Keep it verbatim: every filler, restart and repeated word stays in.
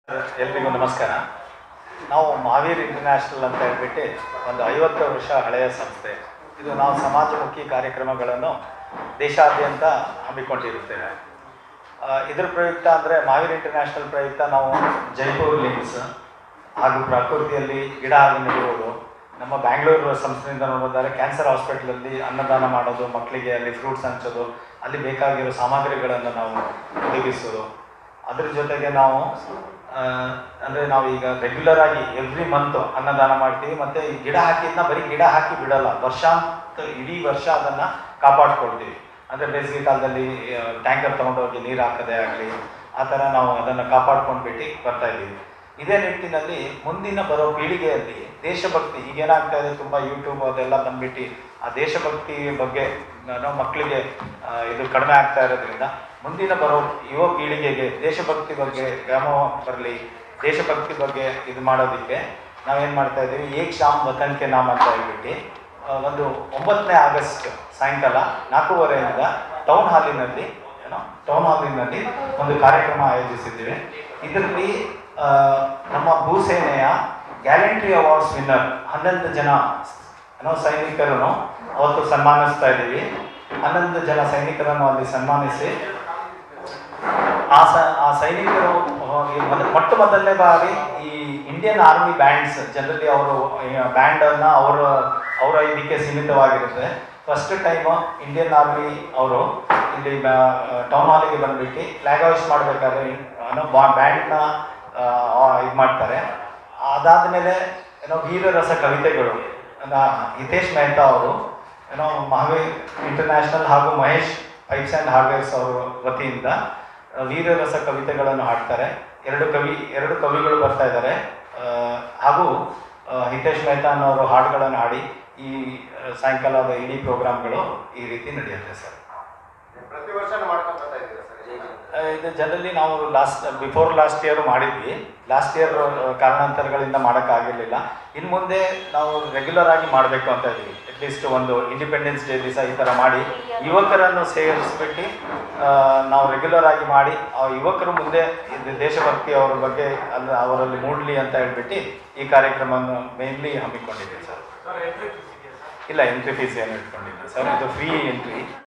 ಎಲ್ರಿಗೂ ನಮಸ್ಕಾರ. ನಾವು ಮಹಾವೀರ್ ಇಂಟರ್ನ್ಯಾಷನಲ್ ಅಂತ ಹೇಳ್ಬಿಟ್ಟು ಒಂದು ಐವತ್ತು ವರ್ಷ ಹಳೆಯ ಸಂಸ್ಥೆ. ಇದು ನಾವು ಸಮಾಜಮುಖಿ ಕಾರ್ಯಕ್ರಮಗಳನ್ನು ದೇಶಾದ್ಯಂತ ಹಮ್ಮಿಕೊಂಡಿರುತ್ತೇವೆ. ಇದರ ಪ್ರಯುಕ್ತ ಅಂದರೆ ಮಹಾವೀರ್ ಇಂಟರ್ನ್ಯಾಷನಲ್ ಪ್ರಯುಕ್ತ ನಾವು ಜೈಪುರ್ ಲಿಂಕ್ಸ್ ಹಾಗೂ ಪ್ರಕೃತಿಯಲ್ಲಿ ಗಿಡ ಹಾಗೆ ನೆಡುವುದು, ನಮ್ಮ ಬ್ಯಾಂಗ್ಳೂರು ಸಂಸ್ಥೆಯಿಂದ ನೋಡೋದಾದರೆ ಕ್ಯಾನ್ಸರ್ ಹಾಸ್ಪಿಟಲಲ್ಲಿ ಅನ್ನದಾನ ಮಾಡೋದು, ಮಕ್ಕಳಿಗೆ ಅಲ್ಲಿ ಫ್ರೂಟ್ಸ್ ಹಂಚೋದು, ಅಲ್ಲಿ ಬೇಕಾಗಿರೋ ಸಾಮಗ್ರಿಗಳನ್ನು ನಾವು ಒದಗಿಸೋದು. ಅದ್ರ ಜೊತೆಗೆ ನಾವು ಅಂದರೆ ನಾವು ಈಗ ರೆಗ್ಯುಲರ್ ಆಗಿ ಎವ್ರಿ ಮಂತ್ ಅನ್ನದಾನ ಮಾಡ್ತೀವಿ. ಮತ್ತು ಈ ಗಿಡ ಹಾಕಿದ್ನ ಬರೀ ಗಿಡ ಹಾಕಿ ಬಿಡಲ್ಲ, ವರ್ಷಾಂತ ಇಡೀ ವರ್ಷ ಅದನ್ನು ಕಾಪಾಡ್ಕೊಳ್ತೀವಿ. ಅಂದರೆ ಬೇಸಿಗೆ ಕಾಲದಲ್ಲಿ ಟ್ಯಾಂಕರ್ ತೊಗೊಂಡೋಗಿ ನೀರು ಹಾಕೋದೇ ಆಗಲಿ, ಆ ಥರ ನಾವು ಅದನ್ನು ಕಾಪಾಡ್ಕೊಂಡ್ಬಿಟ್ಟು ಬರ್ತಾ ಇದ್ದೀವಿ. ಇದೇ ನಿಟ್ಟಿನಲ್ಲಿ ಮುಂದಿನ ಬರೋ ಪೀಳಿಗೆಯಲ್ಲಿ ದೇಶಭಕ್ತಿ ಈಗೇನಾಗ್ತಾ ಇದೆ, ತುಂಬ ಯೂಟ್ಯೂಬ್ ಅದೆಲ್ಲ ಬಂದ್ಬಿಟ್ಟು ಆ ದೇಶಭಕ್ತಿ ಬಗ್ಗೆ ನಾವು ಮಕ್ಕಳಿಗೆ ಇದು ಕಡಿಮೆ ಆಗ್ತಾ ಇರೋದ್ರಿಂದ ಮುಂದಿನ ಬರೋ ಯುವ ಪೀಳಿಗೆಗೆ ದೇಶಭಕ್ತಿ ಬಗ್ಗೆ ಗಮನ ಬರಲಿ, ದೇಶಭಕ್ತಿ ಬಗ್ಗೆ ಇದು ಮಾಡೋದಕ್ಕೆ ನಾವೇನು ಮಾಡ್ತಾ ಇದ್ದೀವಿ, ಏಕ್ ಶಾಮ್ ವತನ್ ಕೆ ನಾಮ್ ಅಂತ ಹೇಳ್ಬಿಟ್ಟು ಒಂದು ಒಂಬತ್ತನೇ ಆಗಸ್ಟ್ ಸಾಯಂಕಾಲ ನಾಲ್ಕೂವರೆಯಿಂದ ಟೌನ್ ಹಾಲಿನಲ್ಲಿ ಏನೋ ಟೌನ್ ಹಾಲಿನಲ್ಲಿ ಒಂದು ಕಾರ್ಯಕ್ರಮ ಆಯೋಜಿಸಿದ್ದೀವಿ. ಇದರಲ್ಲಿ ನಮ್ಮ ಭೂಸೇನೆಯ ಗ್ಯಾಲೆಂಟ್ರಿ ಅವಾರ್ಡ್ಸ್ ವಿನ್ನರ್ ಹನ್ನೊಂದು ಜನ ಏನೋ ಸೈನಿಕರನ್ನು ಅವತ್ತು ಸನ್ಮಾನಿಸ್ತಾ ಇದ್ದೀವಿ. ಹನ್ನೊಂದು ಜನ ಸೈನಿಕರನ್ನು ಅಲ್ಲಿ ಸನ್ಮಾನಿಸಿ ಆ ಸ ಆ ಸೈನಿಕರು ಮೊಟ್ಟ ಮೊದಲನೇ ಬಾರಿ ಈ ಇಂಡಿಯನ್ ಆರ್ಮಿ ಬ್ಯಾಂಡ್ಸ್, ಜನರಲಿ ಅವರು ಬ್ಯಾಂಡನ್ನು ಅವರು ಅವರ ಇದಕ್ಕೆ ಸೀಮಿತವಾಗಿರುತ್ತೆ. ಫಸ್ಟ್ ಟೈಮು ಇಂಡಿಯನ್ ಆರ್ಮಿ ಅವರು ಇಲ್ಲಿ ಟೌನ್ ಹಾಲಿಗೆ ಬಂದುಬಿಟ್ಟು ಫ್ಲಾಗ್ ಹಾಯಿಸ್ಟ್ ಮಾಡಬೇಕಾದ್ರೆ ಏನೋ ಬಾ ಬ್ಯಾಂಡ್ನ ಇದು ಮಾಡ್ತಾರೆ. ಅದಾದಮೇಲೆ ಏನೋ ವೀರರಸ ಕವಿತೆಗಳು ಹಿತೇಶ್ ಮೆಹ್ತಾ ಅವರು ಏನೋ ಮಹಾವೀರ್ ಇಂಟರ್ನ್ಯಾಷನಲ್ ಹಾಗೂ ಮಹೇಶ್ ಪೈಪ್ಸ್ ಆ್ಯಂಡ್ ಹಾರ್ಡ್ವೇರ್ಸ್ ಅವರ ವತಿಯಿಂದ ವೀರರಸ ಕವಿತೆಗಳನ್ನು ಹಾಡ್ತಾರೆ. ಎರಡು ಕವಿ ಎರಡು ಕವಿಗಳು ಬರ್ತಾ ಇದ್ದಾರೆ ಹಾಗೂ ಹಿತೇಶ್ ಮೆಹ್ತಾ ಅನ್ನೋರು ಹಾಡುಗಳನ್ನು ಹಾಡಿ ಈ ಸಾಯಂಕಾಲದ ಇಡೀ ಪ್ರೋಗ್ರಾಮ್ಗಳು ಈ ರೀತಿ ನಡೆಯುತ್ತೆ ಸರ್. ಪ್ರತಿ ವರ್ಷ ಮಾಡ್ಕೊಂಡು ಬರ್ತಾ ಇದ್ದೀರಾ ಸರ್? ಇದು ಜನರಲಿ ನಾವು ಲಾಸ್ಟ್ ಬಿಫೋರ್ ಲಾಸ್ಟ್ ಇಯರ್ ಮಾಡಿದ್ವಿ. ಲಾಸ್ಟ್ ಇಯರ್ ಕಾರಣಾಂತರಗಳಿಂದ ಮಾಡೋಕ್ಕಾಗಿರಲಿಲ್ಲ. ಇನ್ನು ಮುಂದೆ ನಾವು ರೆಗ್ಯುಲರ್ ಆಗಿ ಮಾಡಬೇಕು ಅಂತ ಇದ್ದೀವಿ. ಅಟ್ಲೀಸ್ಟ್ ಒಂದು ಇಂಡಿಪೆಂಡೆನ್ಸ್ ಡೇ ದಿವಸ ಈ ಥರ ಮಾಡಿ ಯುವಕರನ್ನು ಸೇರಿಸ್ಬಿಟ್ಟು ನಾವು ರೆಗ್ಯುಲರ್ ಆಗಿ ಮಾಡಿ ಆ ಯುವಕರು ಮುಂದೆ ಇದು ದೇಶಭಕ್ತಿ ಅವರ ಬಗ್ಗೆ ಅಲ್ಲಿ ಅವರಲ್ಲಿ ಮೂಡಲಿ ಅಂತ ಹೇಳ್ಬಿಟ್ಟು ಈ ಕಾರ್ಯಕ್ರಮವನ್ನು ಮೇನ್ಲಿ ಹಮ್ಮಿಕೊಂಡಿದ್ದೀವಿ ಸರ್. ಇಲ್ಲ, ಎಂಟ್ರಿ ಫೀಸ್ ಏನು ಇಟ್ಕೊಂಡಿಲ್ಲ ಸರ್, ಇದು ಫ್ರೀ ಎಂಟ್ರಿ.